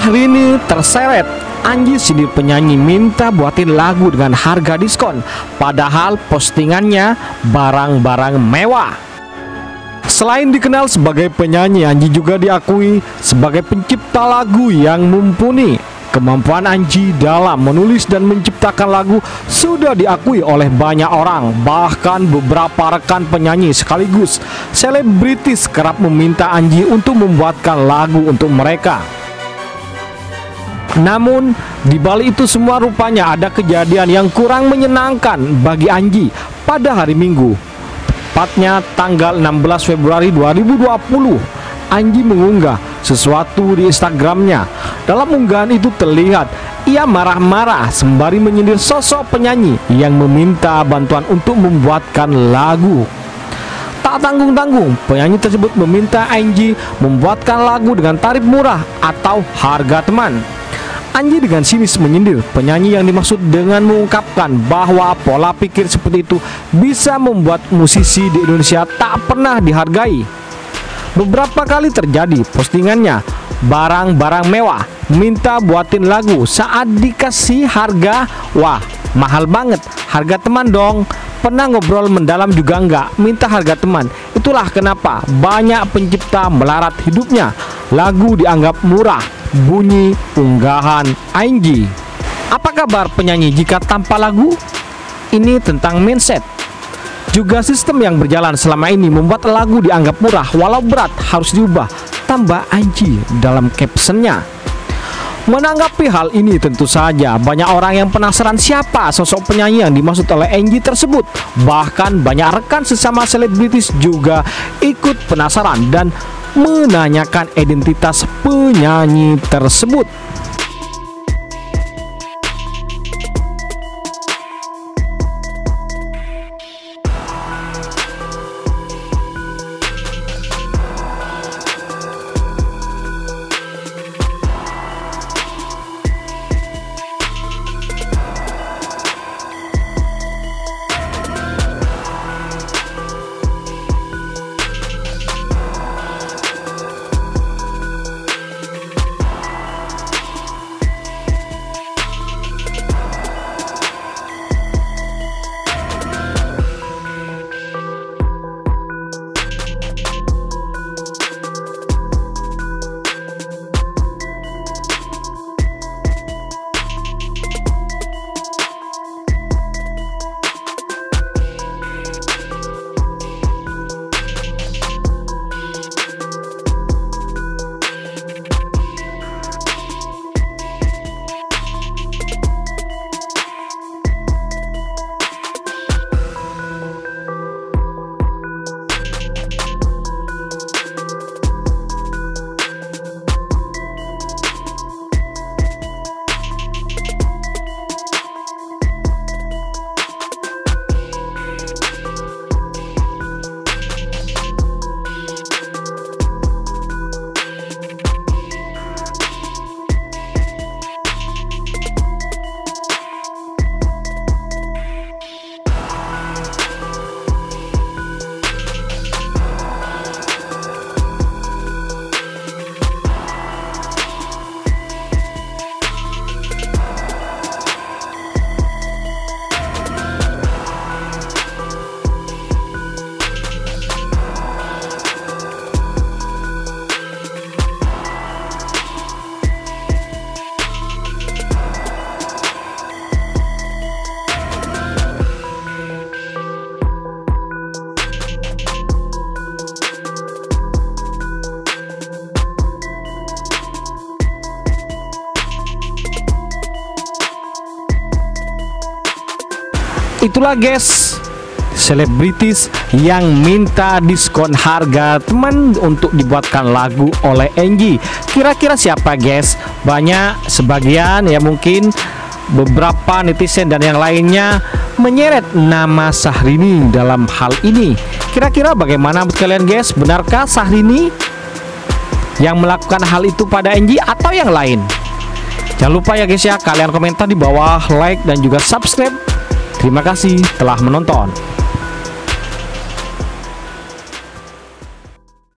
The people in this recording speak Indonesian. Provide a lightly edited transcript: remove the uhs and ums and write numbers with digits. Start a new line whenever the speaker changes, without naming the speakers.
Syahrini terseret. Anji sindir penyanyi minta buatin lagu dengan harga diskon, padahal postingannya barang-barang mewah. Selain dikenal sebagai penyanyi, Anji juga diakui sebagai pencipta lagu yang mumpuni. Kemampuan Anji dalam menulis dan menciptakan lagu sudah diakui oleh banyak orang. Bahkan beberapa rekan penyanyi sekaligus selebritis kerap meminta Anji untuk membuatkan lagu untuk mereka. Namun, di balik itu semua rupanya ada kejadian yang kurang menyenangkan bagi Anji pada hari Minggu. Tepatnya tanggal 16 Februari 2020, Anji mengunggah sesuatu di Instagramnya. Dalam unggahan itu terlihat ia marah-marah sembari menyindir sosok penyanyi yang meminta bantuan untuk membuatkan lagu. Tak tanggung-tanggung, penyanyi tersebut meminta Anji membuatkan lagu dengan tarif murah atau harga teman. Anji dengan sinis menyindir penyanyi yang dimaksud dengan mengungkapkan bahwa pola pikir seperti itu bisa membuat musisi di Indonesia tak pernah dihargai. Beberapa kali terjadi postingannya barang-barang mewah, minta buatin lagu saat dikasih harga, wah mahal banget, harga teman dong. Pernah ngobrol mendalam juga enggak, minta harga teman. Itulah kenapa banyak pencipta melarat hidupnya. Lagu dianggap murah, bunyi unggahan Anji. Apa kabar penyanyi jika tanpa lagu? Ini tentang mindset. Juga sistem yang berjalan selama ini membuat lagu dianggap murah walau berat harus diubah, tambah Anji dalam captionnya. Menanggapi hal ini tentu saja banyak orang yang penasaran siapa sosok penyanyi yang dimaksud oleh Anji tersebut. Bahkan banyak rekan sesama selebritis juga ikut penasaran dan menanyakan identitas penyanyi tersebut. Itulah guys, selebritis yang minta diskon harga teman untuk dibuatkan lagu oleh Anji. Kira-kira siapa guys? Banyak, sebagian ya mungkin beberapa netizen dan yang lainnya menyeret nama Syahrini dalam hal ini. Kira-kira bagaimana menurut kalian guys? Benarkah Syahrini yang melakukan hal itu pada Anji atau yang lain? Jangan lupa ya guys ya, kalian komentar di bawah, like dan juga subscribe. Terima kasih telah menonton.